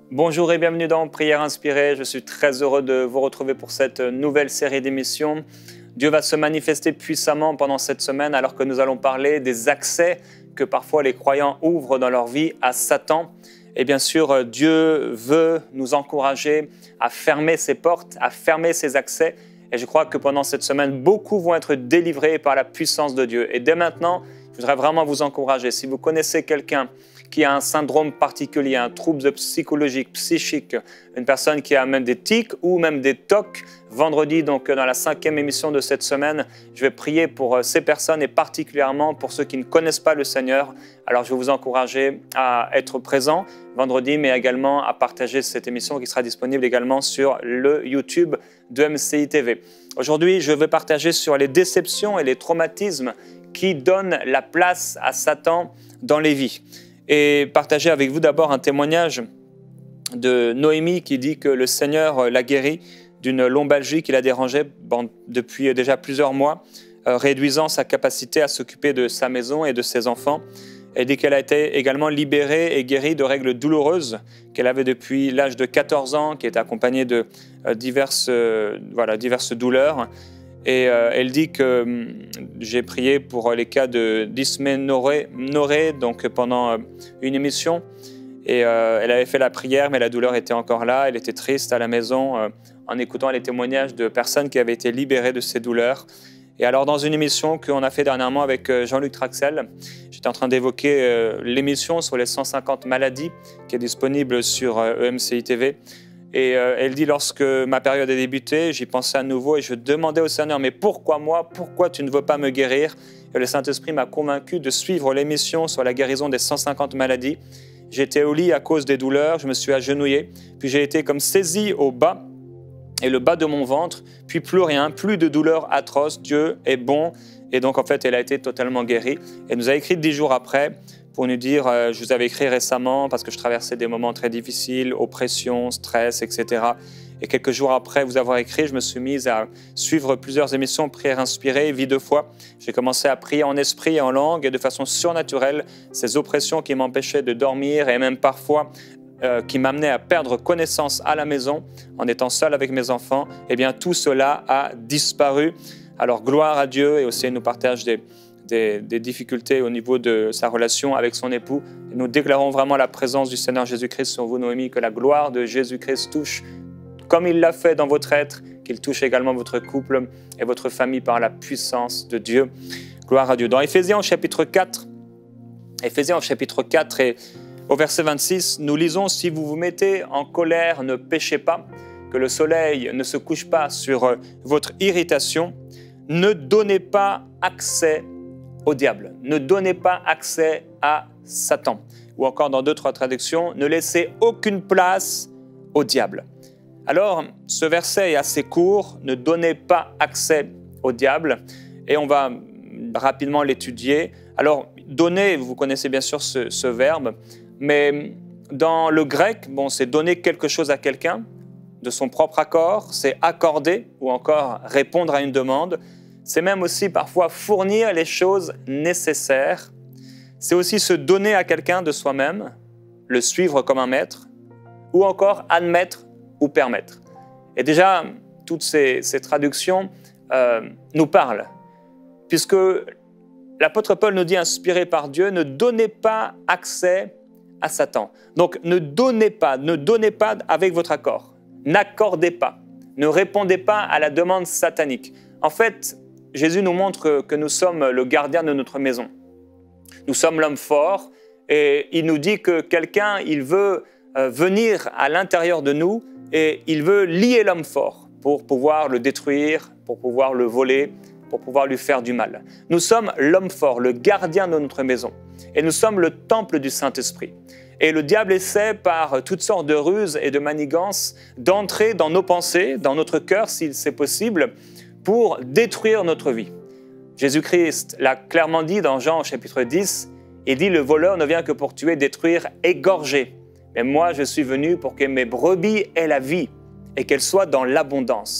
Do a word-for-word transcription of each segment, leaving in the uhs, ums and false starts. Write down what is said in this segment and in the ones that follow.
Bonjour et bienvenue dans Prière Inspirée. Je suis très heureux de vous retrouver pour cette nouvelle série d'émissions. Dieu va se manifester puissamment pendant cette semaine alors que nous allons parler des accès que parfois les croyants ouvrent dans leur vie à Satan. Et bien sûr, Dieu veut nous encourager à fermer ses portes, à fermer ses accès. Et je crois que pendant cette semaine, beaucoup vont être délivrés par la puissance de Dieu. Et dès maintenant, je voudrais vraiment vous encourager. Si vous connaissez quelqu'un qui a un syndrome particulier, un trouble psychologique, psychique, une personne qui a même des tics ou même des tocs, vendredi, donc dans la cinquième émission de cette semaine, je vais prier pour ces personnes et particulièrement pour ceux qui ne connaissent pas le Seigneur. Alors je vais vous encourager à être présent vendredi, mais également à partager cette émission qui sera disponible également sur le YouTube de M C I T V. Aujourd'hui, je vais partager sur les déceptions et les traumatismes qui donnent la place à Satan dans les vies. Et partager avec vous d'abord un témoignage de Noémie qui dit que le Seigneur l'a guérie d'une lombalgie qui la dérangeait depuis déjà plusieurs mois, réduisant sa capacité à s'occuper de sa maison et de ses enfants. Elle dit qu'elle a été également libérée et guérie de règles douloureuses qu'elle avait depuis l'âge de quatorze ans, qui est accompagnée de diverses, voilà, diverses douleurs. Et euh, elle dit que hum, j'ai prié pour les cas de dysménorrhée donc pendant euh, une émission. Et euh, elle avait fait la prière, mais la douleur était encore là. Elle était triste à la maison euh, en écoutant les témoignages de personnes qui avaient été libérées de ces douleurs. Et alors, dans une émission qu'on a fait dernièrement avec Jean-Luc Traxel, j'étais en train d'évoquer euh, l'émission sur les cent cinquante maladies qui est disponible sur euh, E M C I T V. Et euh, elle dit, lorsque ma période a débuté, j'y pensais à nouveau et je demandais au Seigneur, mais pourquoi moi? Pourquoi tu ne veux pas me guérir? Et le Saint-Esprit m'a convaincu de suivre l'émission sur la guérison des cent cinquante maladies. J'étais au lit à cause des douleurs, je me suis agenouillé, puis j'ai été comme saisi au bas, et le bas de mon ventre, puis plus rien, plus de douleurs atroces. Dieu est bon. Et donc, en fait, elle a été totalement guérie. Elle nous a écrit dix jours après pour nous dire, euh, je vous avais écrit récemment parce que je traversais des moments très difficiles, oppression, stress, et cetera. Et quelques jours après vous avoir écrit, je me suis mise à suivre plusieurs émissions Prière Inspirée, Vie de foi. J'ai commencé à prier en esprit et en langue et de façon surnaturelle, ces oppressions qui m'empêchaient de dormir et même parfois euh, qui m'amenaient à perdre connaissance à la maison en étant seul avec mes enfants, eh bien tout cela a disparu. Alors gloire à Dieu, et aussi il nous partage des Des, des difficultés au niveau de sa relation avec son époux. Et nous déclarons vraiment la présence du Seigneur Jésus-Christ sur vous, Noémie, que la gloire de Jésus-Christ touche, comme il l'a fait dans votre être, qu'il touche également votre couple et votre famille par la puissance de Dieu. Gloire à Dieu. Dans Éphésiens au chapitre quatre, Éphésiens au chapitre quatre et au verset vingt-six, nous lisons « Si vous vous mettez en colère, ne péchez pas, que le soleil ne se couche pas sur votre irritation, ne donnez pas accès au diable. Ne donnez pas accès à Satan. » Ou encore dans d'autres traductions, ne laissez aucune place au diable. Alors, ce verset est assez court, ne donnez pas accès au diable, et on va rapidement l'étudier. Alors, donner, vous connaissez bien sûr ce, ce verbe, mais dans le grec, bon, c'est donner quelque chose à quelqu'un de son propre accord, c'est accorder ou encore répondre à une demande. C'est même aussi parfois fournir les choses nécessaires. C'est aussi se donner à quelqu'un de soi-même, le suivre comme un maître, ou encore admettre ou permettre. Et déjà, toutes ces, ces traductions euh, nous parlent, puisque l'apôtre Paul nous dit, inspiré par Dieu, ne donnez pas accès à Satan. Donc, ne donnez pas, ne donnez pas avec votre accord. N'accordez pas, ne répondez pas à la demande satanique. En fait, Jésus nous montre que nous sommes le gardien de notre maison. Nous sommes l'homme fort et il nous dit que quelqu'un, il veut venir à l'intérieur de nous et il veut lier l'homme fort pour pouvoir le détruire, pour pouvoir le voler, pour pouvoir lui faire du mal. Nous sommes l'homme fort, le gardien de notre maison et nous sommes le temple du Saint-Esprit. Et le diable essaie par toutes sortes de ruses et de manigances d'entrer dans nos pensées, dans notre cœur s'il c'est possible, pour détruire notre vie. Jésus-Christ l'a clairement dit dans Jean chapitre dix, il dit « Le voleur ne vient que pour tuer, détruire, égorger. Mais moi, je suis venu pour que mes brebis aient la vie et qu'elles soient dans l'abondance.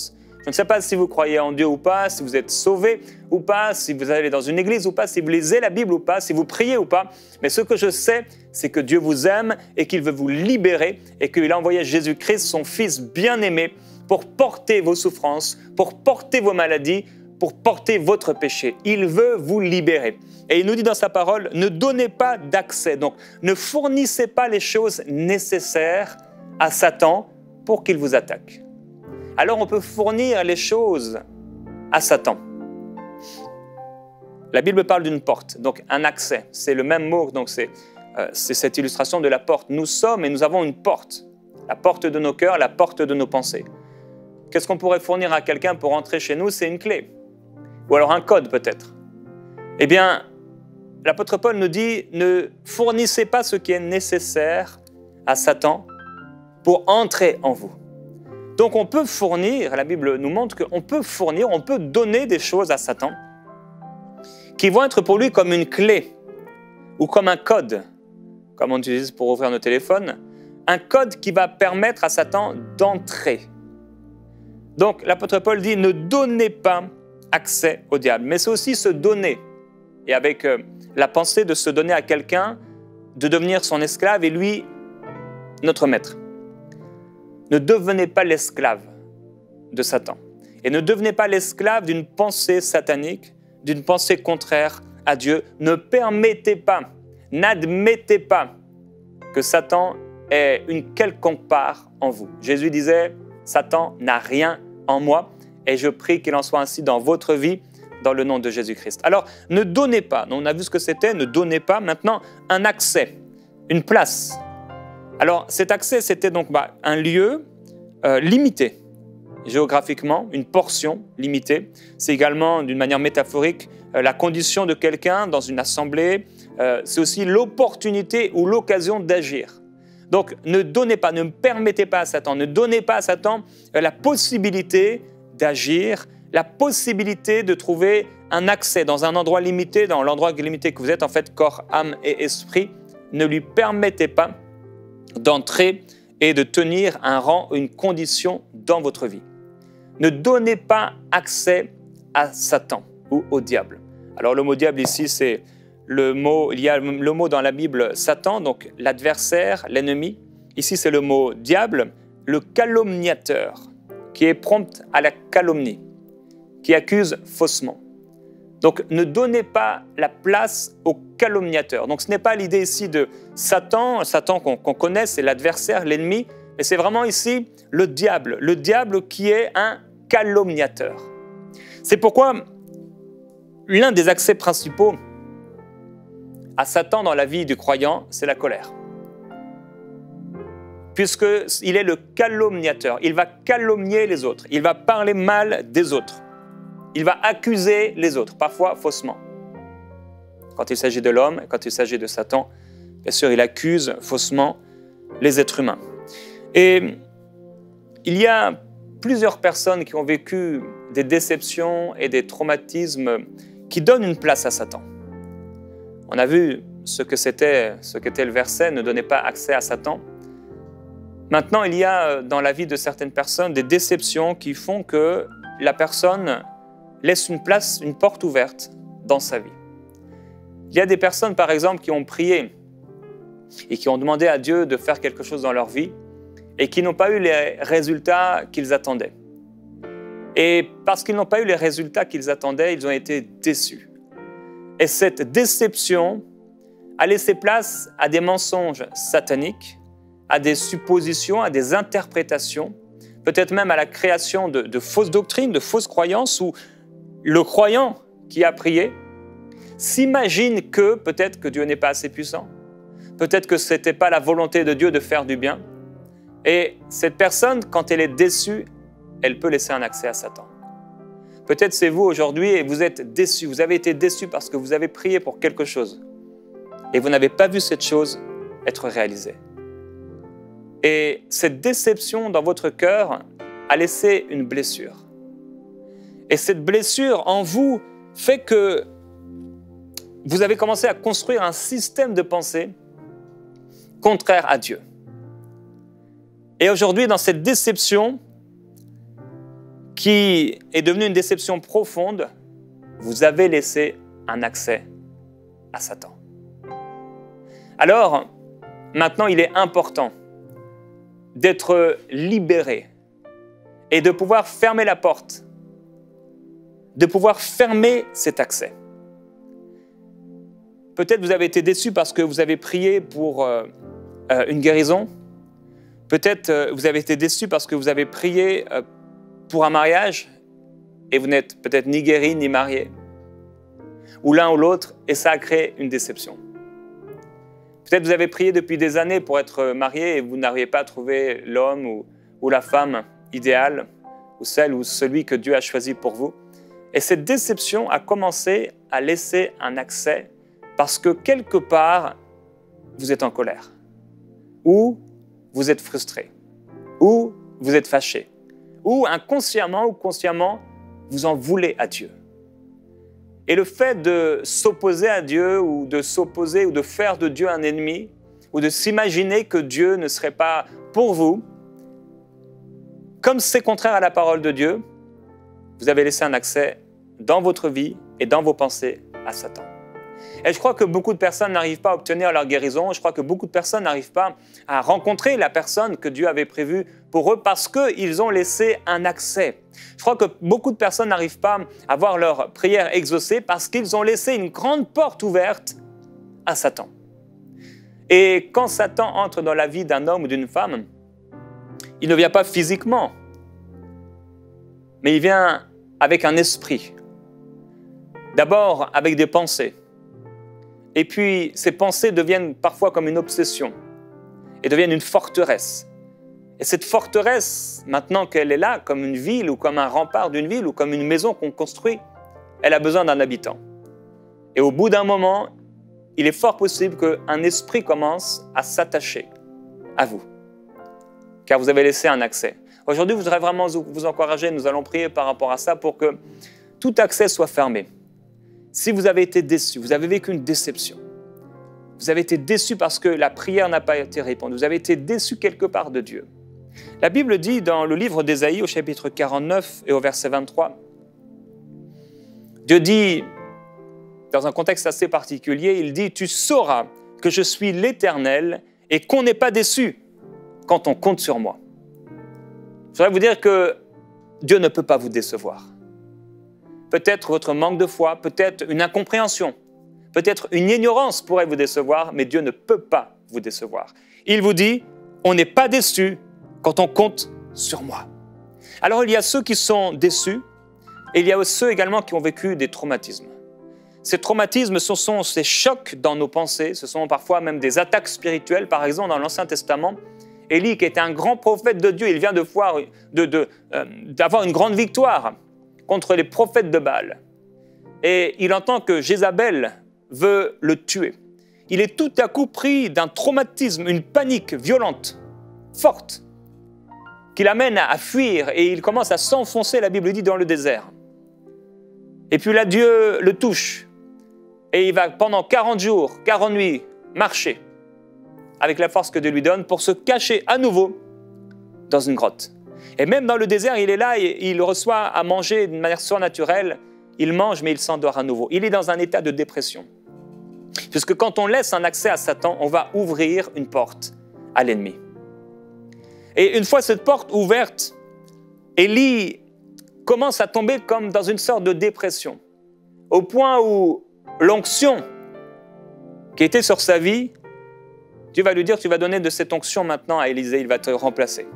Je ne sais pas si vous croyez en Dieu ou pas, si vous êtes sauvé ou pas, si vous allez dans une église ou pas, si vous lisez la Bible ou pas, si vous priez ou pas. Mais ce que je sais, c'est que Dieu vous aime et qu'il veut vous libérer et qu'il a envoyé Jésus-Christ, son Fils bien-aimé, pour porter vos souffrances, pour porter vos maladies, pour porter votre péché. Il veut vous libérer. Et il nous dit dans sa parole, ne donnez pas d'accès. Donc, ne fournissez pas les choses nécessaires à Satan pour qu'il vous attaque. Alors on peut fournir les choses à Satan. La Bible parle d'une porte, donc un accès. C'est le même mot, donc c'est euh, c'est cette illustration de la porte. Nous sommes et nous avons une porte. La porte de nos cœurs, la porte de nos pensées. Qu'est-ce qu'on pourrait fournir à quelqu'un pour entrer chez nous? C'est une clé. Ou alors un code peut-être. Eh bien, l'apôtre Paul nous dit, ne fournissez pas ce qui est nécessaire à Satan pour entrer en vous. Donc on peut fournir, la Bible nous montre qu'on peut fournir, on peut donner des choses à Satan qui vont être pour lui comme une clé ou comme un code, comme on utilise pour ouvrir nos téléphones, un code qui va permettre à Satan d'entrer. Donc l'apôtre Paul dit, ne donnez pas accès au diable, mais c'est aussi se donner, et avec euh, la pensée de se donner à quelqu'un, de devenir son esclave et lui, notre maître. Ne devenez pas l'esclave de Satan. Et ne devenez pas l'esclave d'une pensée satanique, d'une pensée contraire à Dieu. Ne permettez pas, n'admettez pas que Satan ait une quelconque part en vous. Jésus disait, Satan n'a rien en moi et je prie qu'il en soit ainsi dans votre vie, dans le nom de Jésus-Christ. Alors, ne donnez pas, on a vu ce que c'était, ne donnez pas maintenant un accès, une place. Alors, cet accès, c'était donc bah, un lieu euh, limité, géographiquement, une portion limitée. C'est également, d'une manière métaphorique, euh, la condition de quelqu'un dans une assemblée. Euh, c'est aussi l'opportunité ou l'occasion d'agir. Donc, ne donnez pas, ne permettez pas à Satan, ne donnez pas à Satan euh, la possibilité d'agir, la possibilité de trouver un accès dans un endroit limité, dans l'endroit limité que vous êtes, en fait, corps, âme et esprit. Ne lui permettez pas d'entrer et de tenir un rang, une condition dans votre vie. Ne donnez pas accès à Satan ou au diable. Alors le mot diable ici, c'est le mot, il y a le mot dans la Bible Satan, donc l'adversaire, l'ennemi. Ici, c'est le mot diable, le calomniateur, qui est prompt à la calomnie, qui accuse faussement. Donc, ne donnez pas la place au calomniateur. Donc, ce n'est pas l'idée ici de Satan, Satan qu'on qu'on connaît, c'est l'adversaire, l'ennemi, mais c'est vraiment ici le diable, le diable qui est un calomniateur. C'est pourquoi l'un des accès principaux à Satan dans la vie du croyant, c'est la colère. Puisqu'il est le calomniateur, il va calomnier les autres, il va parler mal des autres. Il va accuser les autres, parfois faussement. Quand il s'agit de l'homme, quand il s'agit de Satan, bien sûr, il accuse faussement les êtres humains. Et il y a plusieurs personnes qui ont vécu des déceptions et des traumatismes qui donnent une place à Satan. On a vu ce que c'était, ce qu'était le verset, ne donnez pas accès à Satan. Maintenant, il y a dans la vie de certaines personnes des déceptions qui font que la personne laisse une place, une porte ouverte dans sa vie. Il y a des personnes, par exemple, qui ont prié et qui ont demandé à Dieu de faire quelque chose dans leur vie et qui n'ont pas eu les résultats qu'ils attendaient. Et parce qu'ils n'ont pas eu les résultats qu'ils attendaient, ils ont été déçus. Et cette déception a laissé place à des mensonges sataniques, à des suppositions, à des interprétations, peut-être même à la création de, de fausses doctrines, de fausses croyances où le croyant qui a prié s'imagine que peut-être que Dieu n'est pas assez puissant, peut-être que ce n'était pas la volonté de Dieu de faire du bien. Et cette personne, quand elle est déçue, elle peut laisser un accès à Satan. Peut-être c'est vous aujourd'hui et vous êtes déçu, vous avez été déçu parce que vous avez prié pour quelque chose et vous n'avez pas vu cette chose être réalisée. Et cette déception dans votre cœur a laissé une blessure. Et cette blessure en vous fait que vous avez commencé à construire un système de pensée contraire à Dieu. Et aujourd'hui, dans cette déception qui est devenue une déception profonde, vous avez laissé un accès à Satan. Alors, maintenant, il est important d'être libéré et de pouvoir fermer la porte, de pouvoir fermer cet accès. Peut-être vous avez été déçu parce que vous avez prié pour euh, euh, une guérison. Peut-être euh, vous avez été déçu parce que vous avez prié euh, pour un mariage et vous n'êtes peut-être ni guéri ni marié. Ou l'un ou l'autre, et ça a créé une déception. Peut-être vous avez prié depuis des années pour être marié et vous n'arrivez pas à trouver l'homme ou, ou la femme idéale, ou celle ou celui que Dieu a choisi pour vous. Et cette déception a commencé à laisser un accès parce que quelque part, vous êtes en colère, ou vous êtes frustré, ou vous êtes fâché, ou inconsciemment ou consciemment, vous en voulez à Dieu. Et le fait de s'opposer à Dieu, ou de s'opposer, ou de faire de Dieu un ennemi, ou de s'imaginer que Dieu ne serait pas pour vous, comme c'est contraire à la parole de Dieu, vous avez laissé un accès dans votre vie et dans vos pensées à Satan. Et je crois que beaucoup de personnes n'arrivent pas à obtenir leur guérison. Je crois que beaucoup de personnes n'arrivent pas à rencontrer la personne que Dieu avait prévue pour eux parce qu'ils ont laissé un accès. Je crois que beaucoup de personnes n'arrivent pas à voir leur prière exaucée parce qu'ils ont laissé une grande porte ouverte à Satan. Et quand Satan entre dans la vie d'un homme ou d'une femme, il ne vient pas physiquement, mais il vient avec un esprit. D'abord avec des pensées. Et puis, ces pensées deviennent parfois comme une obsession et deviennent une forteresse. Et cette forteresse, maintenant qu'elle est là, comme une ville ou comme un rempart d'une ville ou comme une maison qu'on construit, elle a besoin d'un habitant. Et au bout d'un moment, il est fort possible qu'un esprit commence à s'attacher à vous, car vous avez laissé un accès. Aujourd'hui, je voudrais vraiment vous encourager, nous allons prier par rapport à ça pour que tout accès soit fermé. Si vous avez été déçu, vous avez vécu une déception, vous avez été déçu parce que la prière n'a pas été répondue, vous avez été déçu quelque part de Dieu. La Bible dit dans le livre d'Ésaïe au chapitre quarante-neuf et au verset vingt-trois, Dieu dit, dans un contexte assez particulier, il dit « Tu sauras que je suis l'Éternel et qu'on n'est pas déçu quand on compte sur moi. » Je voudrais vous dire que Dieu ne peut pas vous décevoir. Peut-être votre manque de foi, peut-être une incompréhension, peut-être une ignorance pourrait vous décevoir, mais Dieu ne peut pas vous décevoir. Il vous dit, on n'est pas déçu quand on compte sur moi. Alors il y a ceux qui sont déçus, et il y a ceux également qui ont vécu des traumatismes. Ces traumatismes, ce sont ces chocs dans nos pensées, ce sont parfois même des attaques spirituelles. Par exemple, dans l'Ancien Testament, Élie, qui était un grand prophète de Dieu, il vient de voir, de, de, euh, d'avoir une grande victoire contre les prophètes de Baal. Et il entend que Jézabel veut le tuer. Il est tout à coup pris d'un traumatisme, une panique violente, forte, qui l'amène à fuir et il commence à s'enfoncer, la Bible dit, dans le désert. Et puis là, Dieu le touche et il va pendant quarante jours, quarante nuits, marcher avec la force que Dieu lui donne pour se cacher à nouveau dans une grotte. Et même dans le désert, il est là et il reçoit à manger d'une manière surnaturelle. Il mange, mais il s'endort à nouveau. Il est dans un état de dépression. Puisque quand on laisse un accès à Satan, on va ouvrir une porte à l'ennemi. Et une fois cette porte ouverte, Élie commence à tomber comme dans une sorte de dépression, au point où l'onction qui était sur sa vie, Dieu va lui dire, tu vas donner de cette onction maintenant à Élisée, il va te remplacer.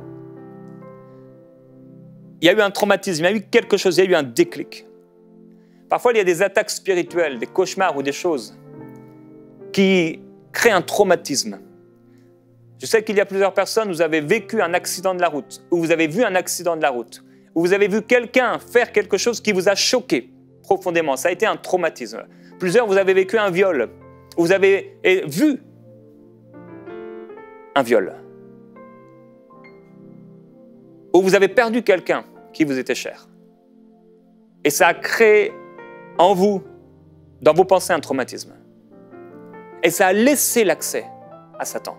Il y a eu un traumatisme, il y a eu quelque chose, il y a eu un déclic. Parfois, il y a des attaques spirituelles, des cauchemars ou des choses qui créent un traumatisme. Je sais qu'il y a plusieurs personnes, vous avez vécu un accident de la route, ou vous avez vu un accident de la route, ou vous avez vu quelqu'un faire quelque chose qui vous a choqué profondément. Ça a été un traumatisme. Plusieurs, vous avez vécu un viol, ou vous avez vu un viol, ou vous avez perdu quelqu'un qui vous était cher. Et ça a créé en vous, dans vos pensées, un traumatisme. Et ça a laissé l'accès à Satan.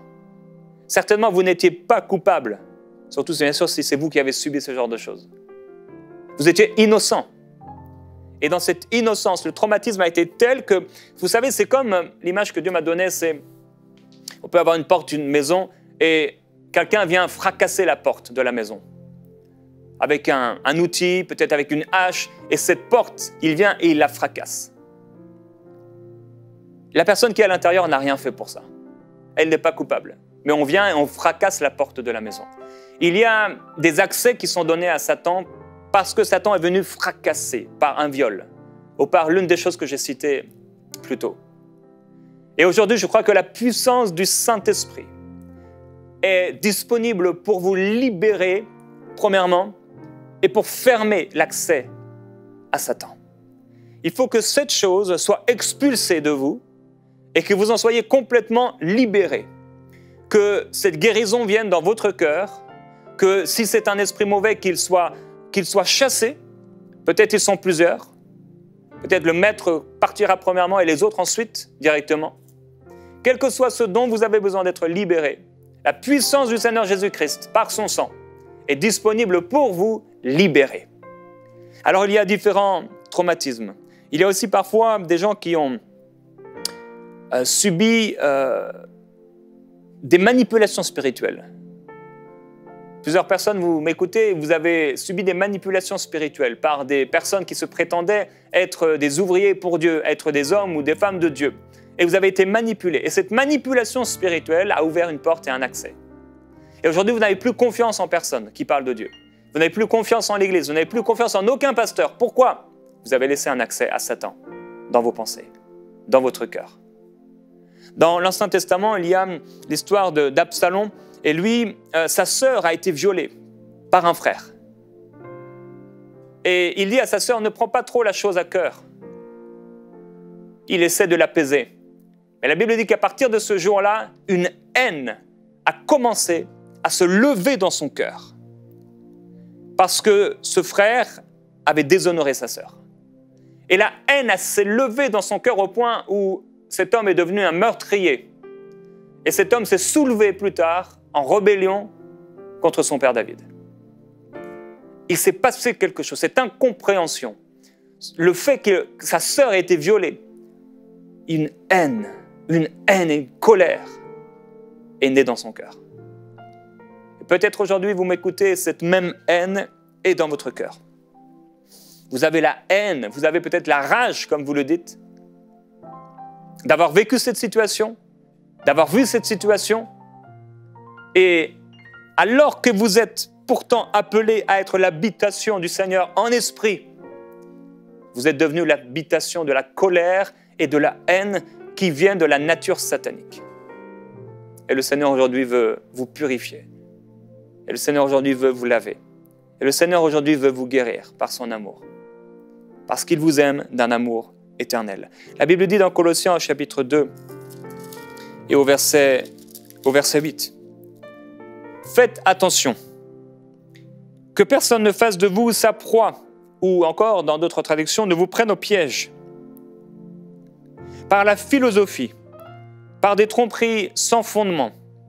Certainement, vous n'étiez pas coupable, surtout bien sûr si c'est vous qui avez subi ce genre de choses. Vous étiez innocent. Et dans cette innocence, le traumatisme a été tel que, vous savez, c'est comme l'image que Dieu m'a donnée, c'est, on peut avoir une porte d'une maison et quelqu'un vient fracasser la porte de la maison avec un, un outil, peut-être avec une hache, et cette porte, il vient et il la fracasse. La personne qui est à l'intérieur n'a rien fait pour ça. Elle n'est pas coupable. Mais on vient et on fracasse la porte de la maison. Il y a des accès qui sont donnés à Satan parce que Satan est venu fracasser par un viol ou par l'une des choses que j'ai citées plus tôt. Et aujourd'hui, je crois que la puissance du Saint-Esprit est disponible pour vous libérer, premièrement, et pour fermer l'accès à Satan. Il faut que cette chose soit expulsée de vous et que vous en soyez complètement libérés. Que cette guérison vienne dans votre cœur, que si c'est un esprit mauvais, qu'il soit, qu'il soit chassé. Peut-être ils sont plusieurs. Peut-être le maître partira premièrement et les autres ensuite, directement. Quel que soit ce dont vous avez besoin d'être libéré, la puissance du Seigneur Jésus-Christ, par son sang, est disponible pour vous libérer. Alors il y a différents traumatismes. Il y a aussi parfois des gens qui ont euh, subi euh, des manipulations spirituelles. Plusieurs personnes, vous m'écoutez, vous avez subi des manipulations spirituelles par des personnes qui se prétendaient être des ouvriers pour Dieu, être des hommes ou des femmes de Dieu. Et vous avez été manipulés. Et cette manipulation spirituelle a ouvert une porte et un accès. Et aujourd'hui, vous n'avez plus confiance en personne qui parle de Dieu. Vous n'avez plus confiance en l'Église, vous n'avez plus confiance en aucun pasteur. Pourquoi? Vous avez laissé un accès à Satan dans vos pensées, dans votre cœur. Dans l'Ancien Testament, il y a l'histoire de- d'Absalom, et lui, euh, sa sœur a été violée par un frère. Et il dit à sa sœur, ne prends pas trop la chose à cœur. Il essaie de l'apaiser. Mais la Bible dit qu'à partir de ce jour-là, une haine a commencé à se lever dans son cœur. Parce que ce frère avait déshonoré sa sœur. Et la haine s'est levée dans son cœur au point où cet homme est devenu un meurtrier. Et cet homme s'est soulevé plus tard en rébellion contre son père David. Il s'est passé quelque chose, cette incompréhension, le fait que sa sœur ait été violée, une haine, une haine et une colère est née dans son cœur. Et peut-être aujourd'hui, vous m'écoutez, cette même haine est dans votre cœur. Vous avez la haine, vous avez peut-être la rage, comme vous le dites, d'avoir vécu cette situation, d'avoir vu cette situation, et alors que vous êtes pourtant appelé à être l'habitation du Seigneur en esprit, vous êtes devenu l'habitation de la colère et de la haine qui vient de la nature satanique. Et le Seigneur aujourd'hui veut vous purifier. Et le Seigneur aujourd'hui veut vous laver. Et le Seigneur aujourd'hui veut vous guérir par son amour. Parce qu'il vous aime d'un amour éternel. La Bible dit dans Colossiens au chapitre deux et au verset, au verset huit. Faites attention que personne ne fasse de vous sa proie, ou encore, dans d'autres traductions, ne vous prenne au piège. Par la philosophie, par des tromperies sans fondement,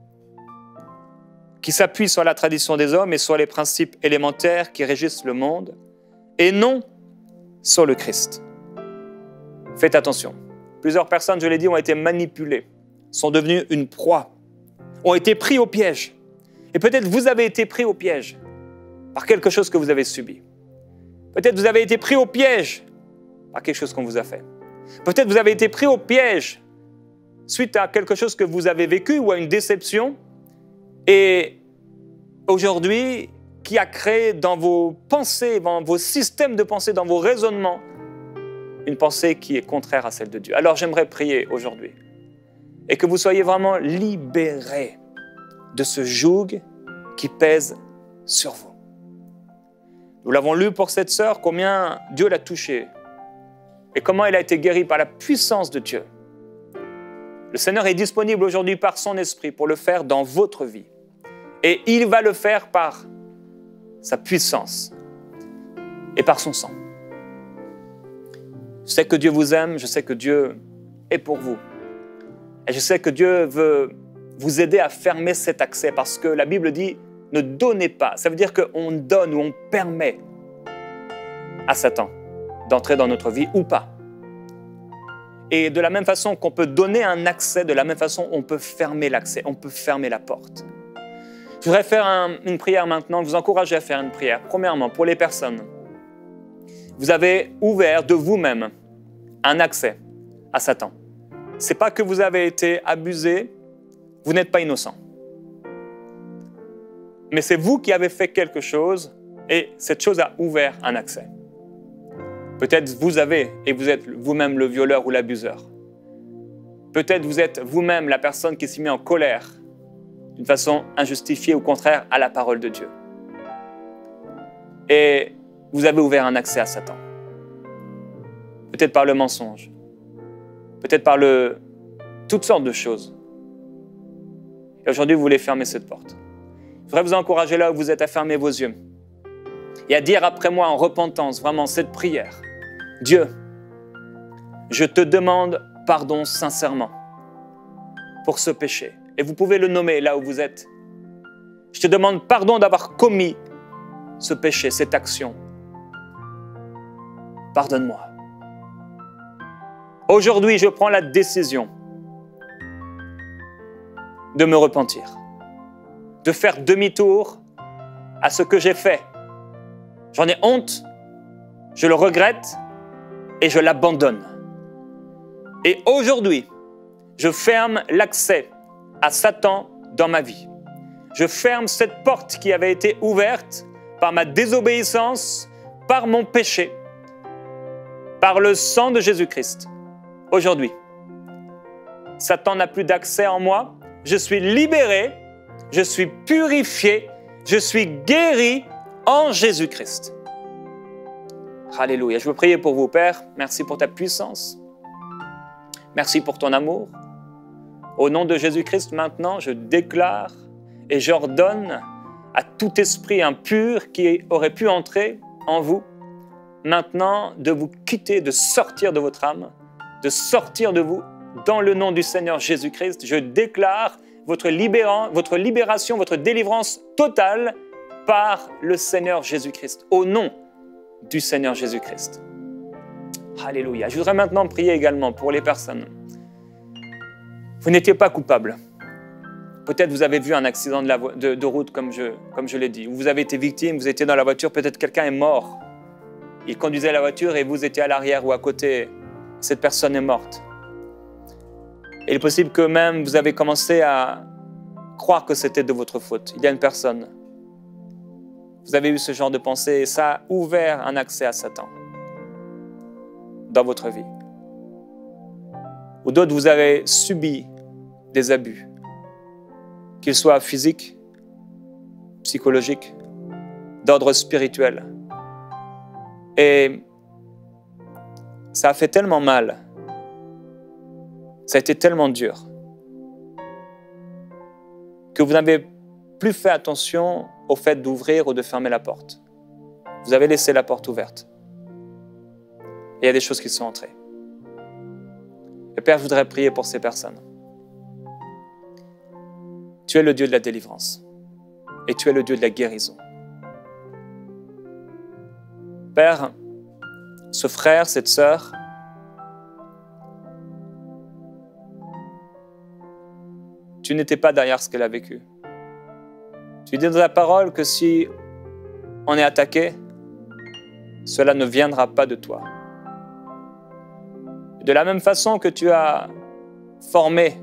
qui s'appuient sur la tradition des hommes et sur les principes élémentaires qui régissent le monde, et non sur le Christ. Faites attention. Plusieurs personnes, je l'ai dit, ont été manipulées, sont devenues une proie, ont été pris au piège. Et peut-être vous avez été pris au piège par quelque chose que vous avez subi. Peut-être vous avez été pris au piège par quelque chose qu'on vous a fait. Peut-être vous avez été pris au piège suite à quelque chose que vous avez vécu ou à une déception. Et aujourd'hui, qui a créé dans vos pensées, dans vos systèmes de pensée, dans vos raisonnements, une pensée qui est contraire à celle de Dieu. Alors j'aimerais prier aujourd'hui et que vous soyez vraiment libérés de ce joug qui pèse sur vous. Nous l'avons lu pour cette sœur, combien Dieu l'a touchée et comment elle a été guérie par la puissance de Dieu. Le Seigneur est disponible aujourd'hui par son esprit pour le faire dans votre vie. Et il va le faire par sa puissance et par son sang. Je sais que Dieu vous aime, je sais que Dieu est pour vous. Et je sais que Dieu veut vous aider à fermer cet accès parce que la Bible dit « ne donnez pas ». Ça veut dire qu'on donne ou on permet à Satan d'entrer dans notre vie ou pas. Et de la même façon qu'on peut donner un accès, de la même façon on peut fermer l'accès, on peut fermer la porte. Je voudrais faire un, une prière maintenant, vous encourager à faire une prière. Premièrement, pour les personnes, vous avez ouvert de vous-même un accès à Satan. Ce n'est pas que vous avez été abusé, vous n'êtes pas innocent. Mais c'est vous qui avez fait quelque chose et cette chose a ouvert un accès. Peut-être vous avez et vous êtes vous-même le violeur ou l'abuseur. Peut-être vous êtes vous-même la personne qui s'est mise en colère d'une façon injustifiée ou contraire à la parole de Dieu. Et vous avez ouvert un accès à Satan. Peut-être par le mensonge. Peut-être par le... toutes sortes de choses. Et aujourd'hui, vous voulez fermer cette porte. Je voudrais vous encourager là où vous êtes à fermer vos yeux et à dire après moi en repentance vraiment cette prière. Dieu, je te demande pardon sincèrement pour ce péché. Et vous pouvez le nommer là où vous êtes. Je te demande pardon d'avoir commis ce péché, cette action. Pardonne-moi. Aujourd'hui, je prends la décision de me repentir, de faire demi-tour à ce que j'ai fait. J'en ai honte, je le regrette et je l'abandonne. Et aujourd'hui, je ferme l'accès à Satan dans ma vie. Je ferme cette porte qui avait été ouverte par ma désobéissance, par mon péché, par le sang de Jésus-Christ. Aujourd'hui, Satan n'a plus d'accès en moi. Je suis libéré, je suis purifié, je suis guéri en Jésus-Christ. Alléluia. Je veux prier pour vous, Père. Merci pour ta puissance. Merci pour ton amour. Au nom de Jésus-Christ, maintenant, je déclare et j'ordonne à tout esprit impur qui aurait pu entrer en vous, maintenant, de vous quitter, de sortir de votre âme, de sortir de vous, dans le nom du Seigneur Jésus-Christ. Je déclare votre, libérant, votre libération, votre délivrance totale par le Seigneur Jésus-Christ, au nom du Seigneur Jésus-Christ. Alléluia. Je voudrais maintenant prier également pour les personnes. Vous n'étiez pas coupable. Peut-être vous avez vu un accident de, la vo- de, de route, comme je, comme je l'ai dit, ou vous avez été victime, vous étiez dans la voiture, peut-être quelqu'un est mort. Il conduisait la voiture et vous étiez à l'arrière ou à côté. Cette personne est morte. Il est possible que même vous avez commencé à croire que c'était de votre faute. Il y a une personne. Vous avez eu ce genre de pensée et ça a ouvert un accès à Satan dans votre vie. Ou d'autres, vous avez subi des abus, qu'ils soient physiques, psychologiques, d'ordre spirituel. Et ça a fait tellement mal, ça a été tellement dur, que vous n'avez plus fait attention au fait d'ouvrir ou de fermer la porte. Vous avez laissé la porte ouverte. Et il y a des choses qui sont entrées. Et Père, je voudrais prier pour ces personnes. Tu es le Dieu de la délivrance et tu es le Dieu de la guérison. Père, ce frère, cette sœur, tu n'étais pas derrière ce qu'elle a vécu. Tu dis dans la parole que si on est attaqué, cela ne viendra pas de toi. De la même façon que tu as formé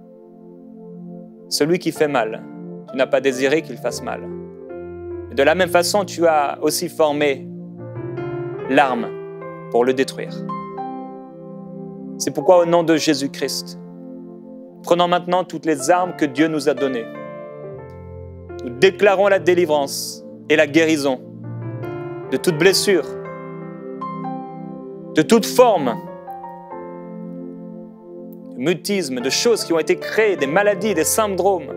celui qui fait mal, tu n'as pas désiré qu'il fasse mal. De la même façon, tu as aussi formé l'arme pour le détruire. C'est pourquoi, au nom de Jésus-Christ, prenons maintenant toutes les armes que Dieu nous a données. Nous déclarons la délivrance et la guérison de toute blessure, de toute forme de mutisme, de choses qui ont été créées, des maladies, des syndromes,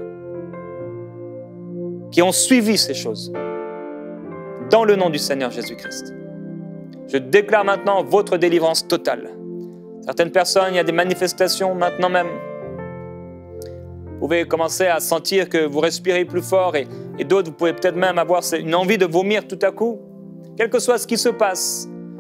qui ont suivi ces choses. Dans le nom du Seigneur Jésus-Christ. Je déclare maintenant votre délivrance totale. Certaines personnes, il y a des manifestations maintenant même. Vous pouvez commencer à sentir que vous respirez plus fort et, et d'autres, vous pouvez peut-être même avoir une envie de vomir tout à coup. Quel que soit ce qui se passe,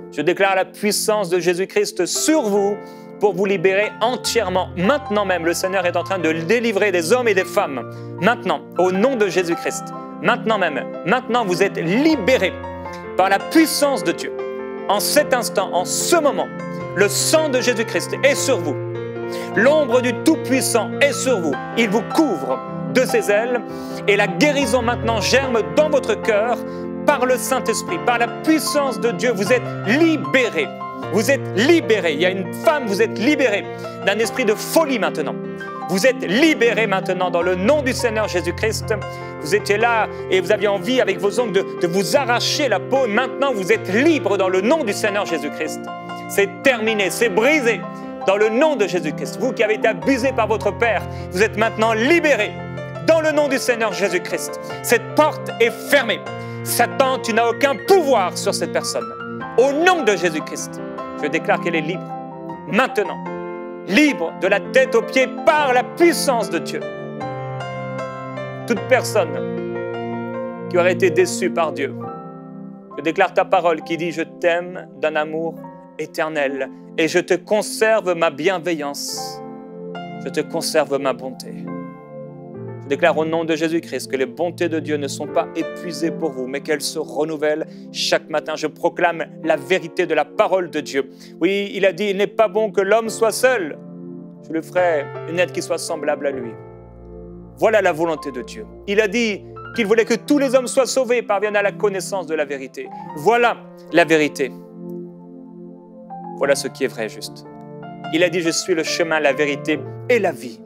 Je déclare la puissance de Jésus-Christ sur vous pour vous libérer entièrement. Maintenant même, le Seigneur est en train de délivrer des hommes et des femmes. Maintenant, au nom de Jésus-Christ. Maintenant même, maintenant vous êtes libérés par la puissance de Dieu. En cet instant, en ce moment, le sang de Jésus-Christ est sur vous. L'ombre du Tout-Puissant est sur vous. Il vous couvre de ses ailes et la guérison maintenant germe dans votre cœur par le Saint-Esprit, par la puissance de Dieu. Vous êtes libérés. Vous êtes libérés. Il y a une femme, vous êtes libérés d'un esprit de folie maintenant. Vous êtes libérés maintenant dans le nom du Seigneur Jésus-Christ. Vous étiez là et vous aviez envie avec vos ongles de, de vous arracher la peau. Maintenant, vous êtes libres dans le nom du Seigneur Jésus-Christ. C'est terminé, c'est brisé dans le nom de Jésus-Christ. Vous qui avez été abusés par votre père, vous êtes maintenant libérés dans le nom du Seigneur Jésus-Christ. Cette porte est fermée. Satan, tu n'as aucun pouvoir sur cette personne. Au nom de Jésus-Christ, je déclare qu'elle est libre. Maintenant, libre de la tête aux pieds par la puissance de Dieu. Toute personne qui aurait été déçue par Dieu, je déclare ta parole qui dit « Je t'aime d'un amour éternel et je te conserve ma bienveillance, je te conserve ma bonté. » Je déclare au nom de Jésus-Christ que les bontés de Dieu ne sont pas épuisées pour vous, mais qu'elles se renouvellent chaque matin. Je proclame la vérité de la parole de Dieu. Oui, il a dit, il n'est pas bon que l'homme soit seul. Je lui ferai une aide qui soit semblable à lui. Voilà la volonté de Dieu. Il a dit qu'il voulait que tous les hommes soient sauvés et parviennent à la connaissance de la vérité. Voilà la vérité. Voilà ce qui est vrai et juste. Il a dit, je suis le chemin, la vérité et la vie.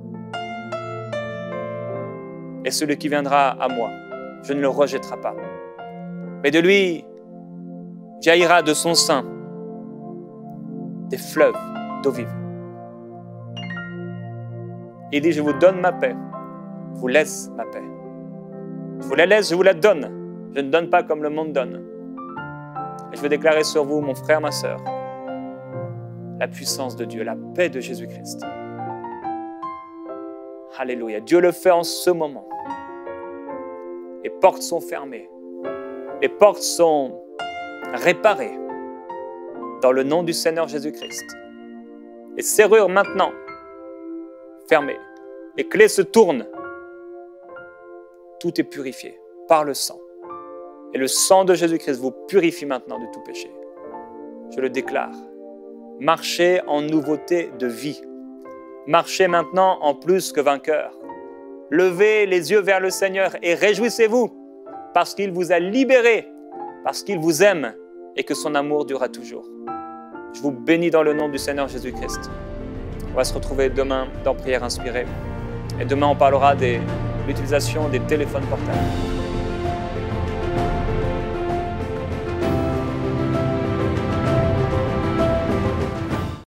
Et celui qui viendra à moi, je ne le rejetterai pas. Mais de lui jaillira de son sein des fleuves d'eau vive. Il dit, je vous donne ma paix, je vous laisse ma paix. Je vous la laisse, je vous la donne. Je ne donne pas comme le monde donne. Et je veux déclarer sur vous, mon frère, ma sœur, la puissance de Dieu, la paix de Jésus-Christ. Alléluia. Dieu le fait en ce moment. Les portes sont fermées. Les portes sont réparées dans le nom du Seigneur Jésus-Christ. Les serrures maintenant fermées. Les clés se tournent. Tout est purifié par le sang. Et le sang de Jésus-Christ vous purifie maintenant de tout péché. Je le déclare. Marchez en nouveauté de vie. Marchez maintenant en plus que vainqueur. Levez les yeux vers le Seigneur et réjouissez-vous parce qu'il vous a libéré, parce qu'il vous aime et que son amour durera toujours. Je vous bénis dans le nom du Seigneur Jésus-Christ. On va se retrouver demain dans Prière Inspirée. Et demain, on parlera de l'utilisation des téléphones portables.